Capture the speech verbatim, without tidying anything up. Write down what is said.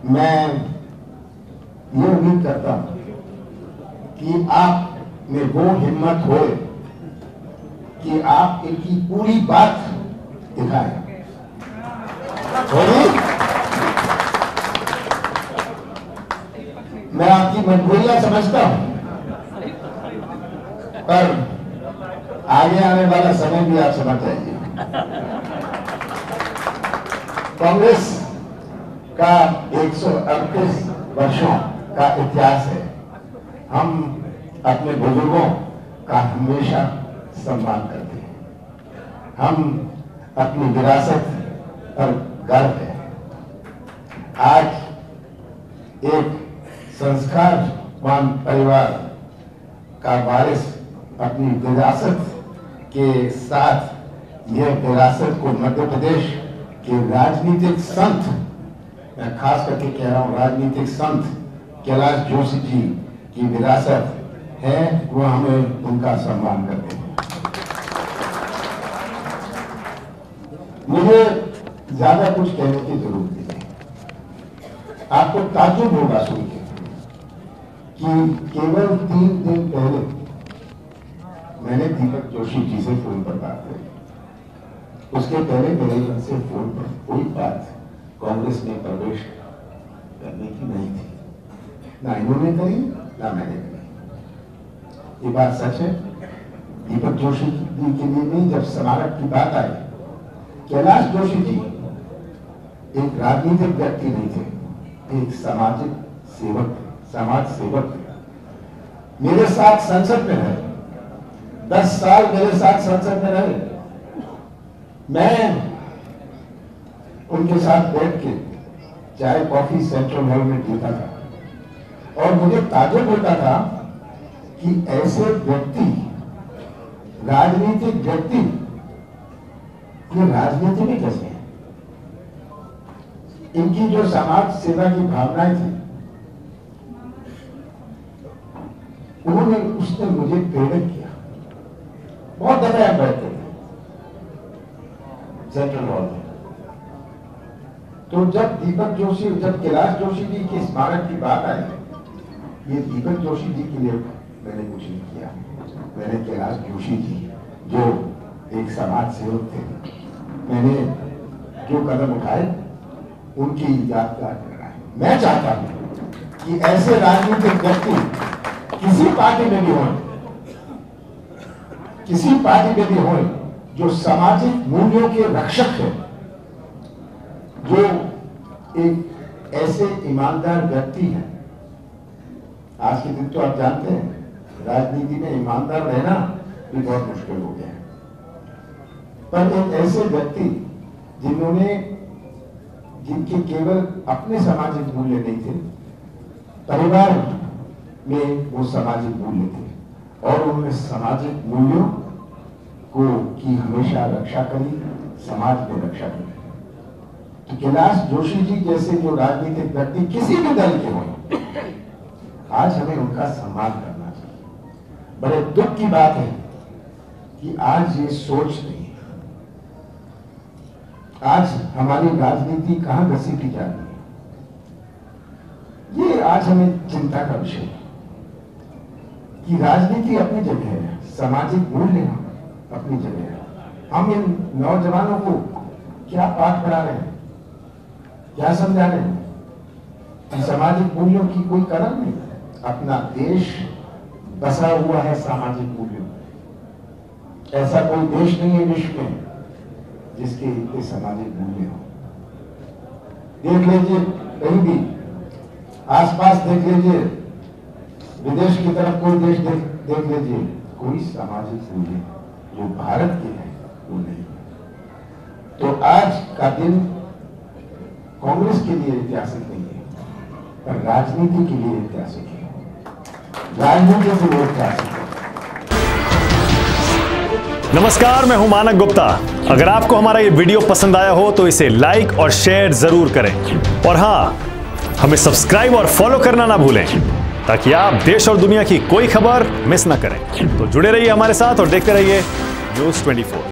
मैं ये उम्मीद करता हूं कि आप में वो हिम्मत हो कि आप इनकी पूरी बात दिखाएं। होगी? मैं आपकी मजबूरियां समझता हूं, पर आगे आने वाला समय भी आप समझ जाइए। कांग्रेस का एक सौ अड़तीस वर्षों का इतिहास है। हम अपने बुजुर्गों का हमेशा सम्मान करते हैं। हम अपनी विरासत पर गर्व है। आज एक संस्कारवान परिवार का वारिस अपनी विरासत के साथ यह विरासत को मध्य प्रदेश के राजनीतिक संत, मैं खास करके कह रहा हूं राजनीतिक संत कैलाश जोशी जी की विरासत है, वो हमें उनका सम्मान करते हैं। मुझे ज्यादा कुछ कहने की जरूरत नहीं है। आपको ताज्जुब होगा सुन के कि केवल तीन दिन पहले मैंने दीपक जोशी जी से फोन पर बात करी। उसके पहले मेरे मन से फोन पर कोई बात कांग्रेस में प्रवेश करने की नहीं थी, ना इन्होंने करी ना मैंने करी। ये बात सच है। दीपक जोशी जी के लिए नहीं, जब स्मारक की बात आई, कैलाश जोशी जी एक राजनीतिक व्यक्ति नहीं थे, एक सामाजिक सेवक थे, समाज सेवक थे। मेरे साथ संसद में रहे, दस साल मेरे साथ संसद में रहे। मैं उनके साथ बैठ के चाय कॉफी सेंट्रल हॉल में पीता था और मुझे ताज्जुब होता था कि ऐसे व्यक्ति, राजनीतिक व्यक्ति, ये राजनीति में कैसे हैं? इनकी जो समाज सेवा की भावनाएं थी, उन्होंने उसने मुझे प्रेरित किया। बहुत दफे आप बैठते थे सेंट्रल हॉल में, तो जब दीपक जोशी, जब कैलाश जोशी जी के स्मारक की बात आई, ये दीपक जोशी जी के लिए मैंने कुछ नहीं किया। मैंने कैलाश जोशी जी जो एक समाज सेवक थे, मैंने जो कदम उठाए उनकी यादगार कराए। मैं चाहता हूं कि ऐसे राजनीतिक व्यक्ति किसी पार्टी में भी हों, किसी पार्टी में भी हों, जो सामाजिक मूल्यों के रक्षक है, जो एक ऐसे ईमानदार व्यक्ति है। आज के दिन तो आप जानते हैं राजनीति में ईमानदार रहना भी बहुत मुश्किल हो गया है, पर एक ऐसे व्यक्ति जिन्होंने, जिनके केवल अपने सामाजिक मूल्य नहीं थे, परिवार में वो सामाजिक मूल्य थे और उन्होंने सामाजिक मूल्यों को की हमेशा रक्षा करी, समाज में रक्षा करी। तो कैलाश जोशी जी जैसे जो राजनीतिक व्यक्ति किसी भी दल के हों, आज हमें उनका सम्मान करना चाहिए। बड़े दुख की बात है कि आज ये सोच नहीं है। आज हमारी राजनीति कहां घसीटी जा रही है, ये आज हमें चिंता का विषय है कि राजनीति अपनी जगह है, सामाजिक मूल्य अपनी जगह है। हम इन नौजवानों को क्या पाठ पढ़ा रहे हैं, क्या समझा रहे हैं कि सामाजिक मूल्यों की कोई कदर नहीं। अपना देश बसा हुआ है सामाजिक मूल्यों। ऐसा कोई देश नहीं है विश्व में जिसके इतने सामाजिक मूल्य हो। देख लीजिए कहीं भी आसपास, देख लीजिए विदेश की तरफ कोई देश देख देख लीजिए, कोई सामाजिक मूल्य जो भारत के हैं वो नहीं। तो आज का दिन कांग्रेस के लिए ऐतिहासिक नहीं है, पर राजनीति के लिए ऐतिहासिक है। राजनीति के लिए ऐतिहासिक है। नमस्कार, मैं हूं मानक गुप्ता। अगर आपको हमारा ये वीडियो पसंद आया हो तो इसे लाइक और शेयर जरूर करें, और हाँ, हमें सब्सक्राइब और फॉलो करना ना भूलें ताकि आप देश और दुनिया की कोई खबर मिस ना करें। तो जुड़े रहिए हमारे साथ और देखते रहिए न्यूज़ चौबीस।